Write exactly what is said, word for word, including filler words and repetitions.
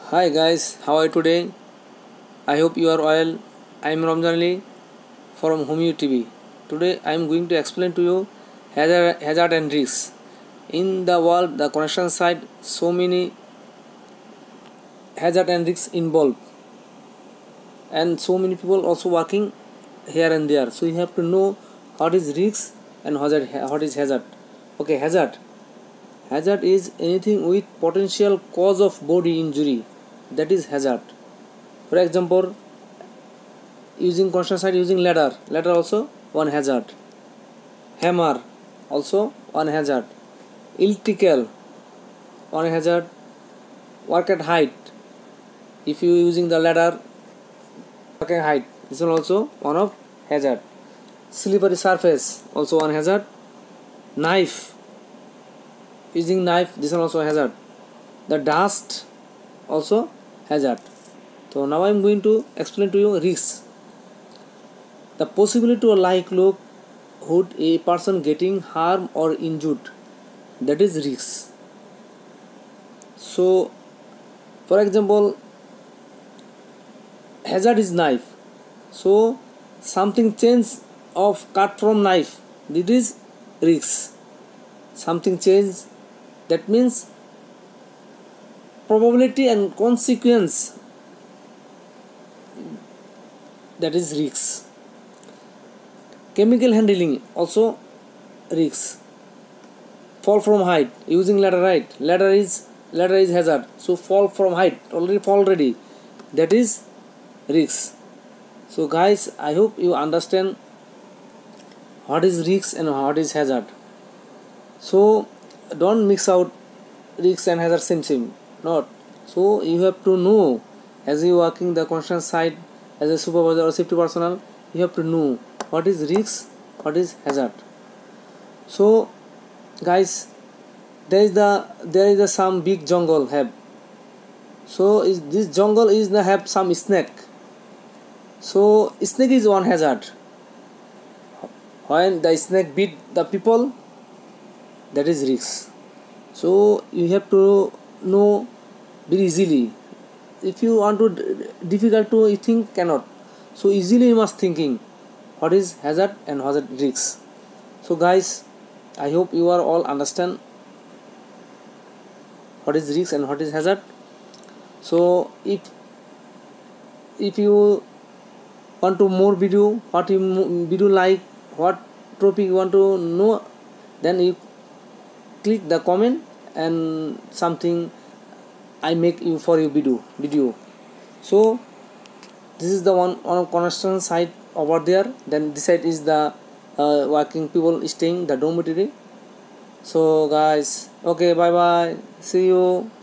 Hi guys, how are you today? I hope you are well. I am Ramjan Ali from Homeo T V. Today I am going to explain to you hazard, hazard and risks. In the world, the construction site, so many hazard and risks involved, and so many people also working here and there. So you have to know what is risk and hazard. What is hazard? Okay, hazard. Hazard is anything with potential cause of body injury. That is hazard. For example, using construction site using ladder ladder also one hazard, hammer also one hazard, electrical one hazard, work at height, if you using the ladder work at height, this one also one of hazard, slippery surface also one hazard, knife using knife, this one also hazard, the dust also hazard. So now I am going to explain to you risks. The possibility to a likelihood a person getting harmed or injured, that is risk. So for example, hazard is knife, so something change of cut from knife, this is risk. Something change, that means probability and consequence, that is risk. Chemical handling also risk. Fall from height using ladder, right? Ladder is ladder is hazard. So fall from height, already fall already, that is risk. So guys, I hope you understand what is risk and what is hazard. So don't mix out risk and hazard same same. Not. So you have to know, as you working the construction site as a supervisor or safety personnel, you have to know what is risk, what is hazard. So guys, there is the there is the some big jungle have, so is this jungle is the have some snake, so snake is one hazard. When the snake beat the people, that is risk. So you have to know very easily. If you want to difficult to you think cannot, so easily you must thinking what is hazard and hazard risks. So guys, I hope you are all understand what is risk and what is hazard. So if if you want to more video, what you video like, what topic you want to know, then you click the comment and something I make you for your video video. So this is the one on construction site over there, then this side is the uh, working people staying the dormitory. So guys, okay, bye bye, see you.